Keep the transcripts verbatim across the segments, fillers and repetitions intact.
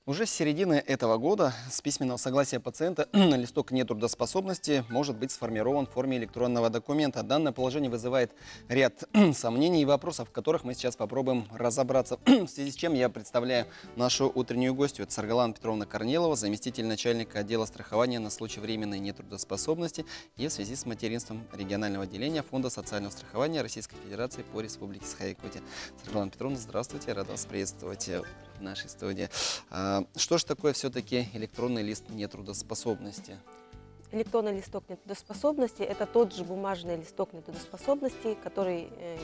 Уже с середины этого года с письменного согласия пациента на листок нетрудоспособности может быть сформирован в форме электронного документа. Данное положение вызывает ряд сомнений и вопросов, в которых мы сейчас попробуем разобраться. В связи с чем я представляю нашу утреннюю гостью. Это Саргалана Петровна Корнилова, заместитель начальника отдела страхования на случай временной нетрудоспособности и в связи с материнством регионального отделения Фонда социального страхования Российской Федерации по Республике Саха-Якутия. Саргалана Петровна, здравствуйте, рад вас приветствовать в нашей студии. Что же такое все-таки электронный лист нетрудоспособности? Электронный листок нетрудоспособности – это тот же бумажный листок нетрудоспособности, который э,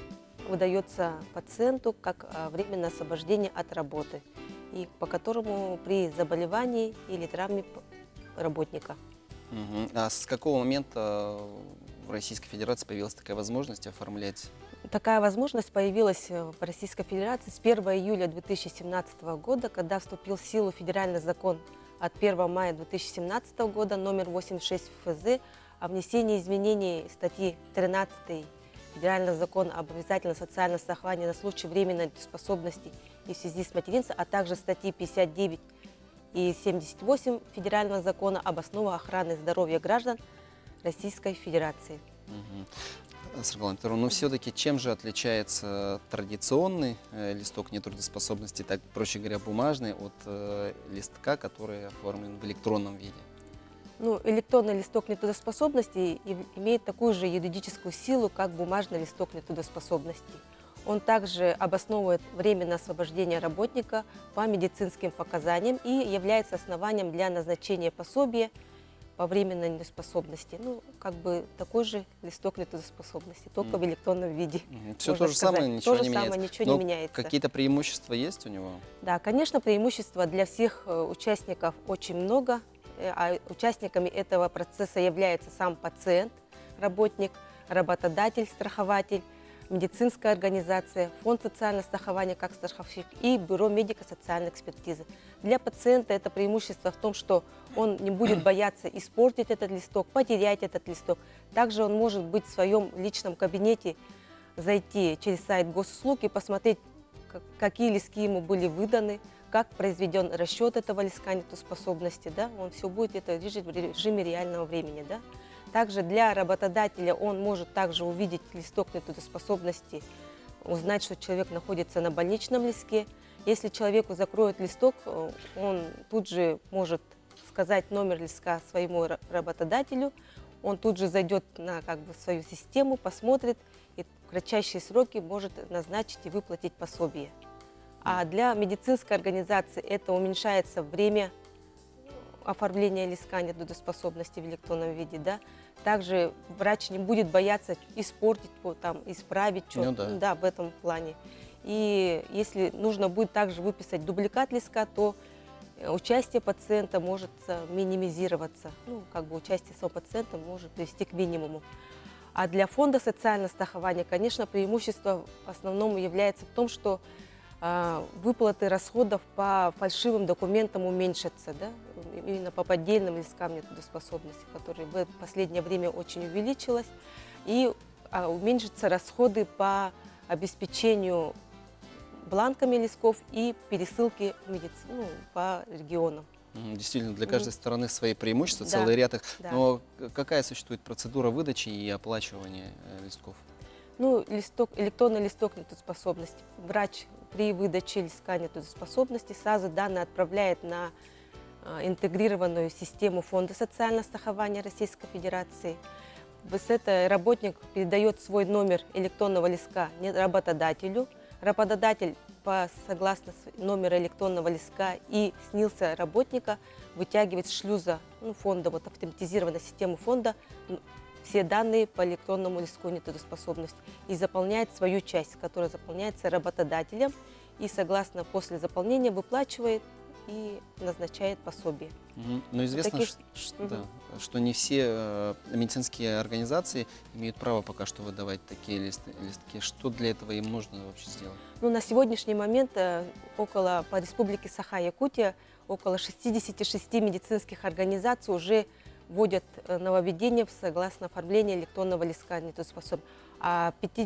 выдается пациенту как э, временное освобождение от работы, и по которому при заболевании или травме работника. Угу. А с какого момента в Российской Федерации появилась такая возможность оформлять? Такая возможность появилась в Российской Федерации с первого июля две тысячи семнадцатого года, когда вступил в силу федеральный закон от первого мая две тысячи семнадцатого года номер восемьдесят шесть эф зэ о внесении изменений статьи тринадцатой Федерального закона об обязательном социальном страховании на случай временной нетрудоспособности и в связи с материнством, а также статьи пятьдесят девять и семьдесят восемь Федерального закона об основах охраны здоровья граждан Российской Федерации. Угу. Саргалана Петровна, но все-таки чем же отличается традиционный э, листок нетрудоспособности, так, проще говоря, бумажный, от э, листка, который оформлен в электронном виде? Ну, электронный листок нетрудоспособности имеет такую же юридическую силу, как бумажный листок нетрудоспособности. Он также обосновывает временное освобождение работника по медицинским показаниям и является основанием для назначения пособия по временной неспособности. Ну, как бы такой же листок нетрудоспособности, только mm. в электронном виде. Mm. Все то же самое, ничего то же не самое, меняется. ничего Но не меняется. Какие-то преимущества есть у него? Да, конечно, преимущества для всех участников очень много. А участниками этого процесса является сам пациент, работник, работодатель, страхователь, медицинская организация, фонд социального страхования как страховщик и бюро медико-социальной экспертизы. Для пациента это преимущество в том, что он не будет бояться испортить этот листок, потерять этот листок. Также он может быть в своем личном кабинете, зайти через сайт госуслуг и посмотреть, какие листки ему были выданы, как произведен расчет этого листка нетрудоспособности. Да? Он все будет это в режиме реального времени. Да? Также для работодателя он может также увидеть листок нетрудоспособности, узнать, что человек находится на больничном листке. Если человеку закроют листок, он тут же может сказать номер листка своему работодателю, он тут же зайдет на как бы, свою систему, посмотрит и в кратчайшие сроки может назначить и выплатить пособие. А для медицинской организации это уменьшается время оформления листка нетрудоспособности в электронном виде. Да? Также врач не будет бояться испортить, там, исправить что-то, ну, да. Да, в этом плане. И если нужно будет также выписать дубликат листка, то участие пациента может минимизироваться. Ну, как бы участие самого пациента может привести к минимуму. А для фонда социального страхования, конечно, преимущество в основном является в том, что выплаты расходов по фальшивым документам уменьшатся, да? Именно по поддельным листкам нетрудоспособности, которые в последнее время очень увеличилось, и уменьшатся расходы по обеспечению бланками листков и пересылки медицины по регионам. Действительно, для каждой mm. стороны свои преимущества, да. Целый ряд их. Да. Но какая существует процедура выдачи и оплачивания листков? Ну, листок, электронный листок нетрудоспособности. Врач при выдаче листка нетрудоспособности сразу данные отправляет на э, интегрированную систему Фонда социального страхования Российской Федерации. С этой работник передает свой номер электронного листка работодателю. Работодатель, по, согласно номеру электронного листка и снился работника, вытягивает с шлюза ну, фонда, вот автоматизированной системы фонда, все данные по электронному листку нетрудоспособности и заполняет свою часть, которая заполняется работодателем и согласно после заполнения выплачивает и назначает пособие. Угу. Но известно, таких... что, угу. да, что не все э, медицинские организации имеют право пока что выдавать такие лист, листки. Что для этого им нужно вообще сделать? Ну, на сегодняшний момент э, около, по республике Саха-Якутия около шестидесяти шести медицинских организаций уже вводят нововведения согласно оформлению электронного листка нетрудоспособности. А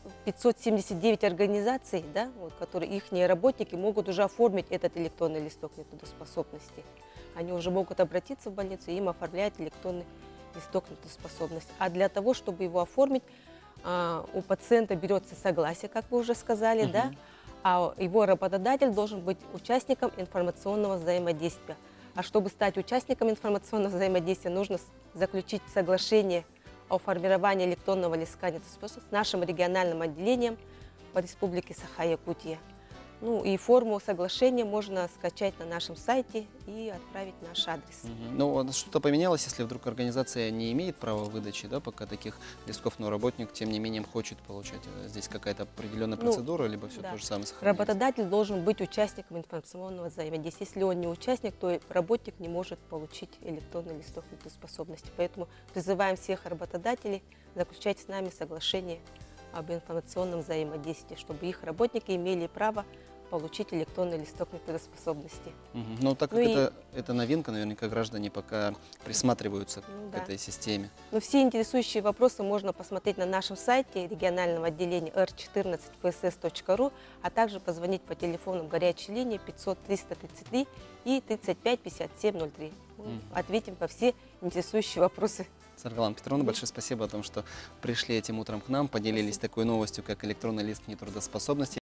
пятьсот семьдесят девять организаций, да, вот, которые их работники могут уже оформить этот электронный листок нетрудоспособности. Они уже могут обратиться в больницу, и им оформляют электронный листок нетрудоспособности. А для того, чтобы его оформить, а, у пациента берется согласие, как вы уже сказали, Мгм. да, а его работодатель должен быть участником информационного взаимодействия. А чтобы стать участником информационного взаимодействия, нужно с- заключить соглашение о формировании электронного листка нетрудоспособности с нашим региональным отделением по республике Саха-Якутия. Ну и форму соглашения можно скачать на нашем сайте и отправить на наш адрес. Мгм. Ну, вот что-то поменялось, если вдруг организация не имеет права выдачи, да, пока таких листков, но работник, тем не менее, хочет получать. Э, Здесь какая-то определенная Ну, процедура, либо все да. то же самое сохраняется? Работодатель должен быть участником информационного взаимодействия. Если он не участник, то и работник не может получить электронный листок нетрудоспособности. Поэтому призываем всех работодателей заключать с нами соглашение об информационном взаимодействии, чтобы их работники имели право получить электронный листок нетрудоспособности. Мгм. Ну, так как Ну и- это, это новинка, наверняка граждане пока присматриваются Ну к да. этой системе. Но все интересующие вопросы можно посмотреть на нашем сайте регионального отделения эр четырнадцать пэ эс эс точка ру, а также позвонить по телефонам горячей линии пятьсот триста тридцать три и тридцать пять пятьдесят семь ноль три. Мы Мгм. ответим по все интересующие вопросы. Саргалан Петровна, Мгм. большое спасибо о том, что пришли этим утром к нам, поделились такой новостью, как электронный лист нетрудоспособности.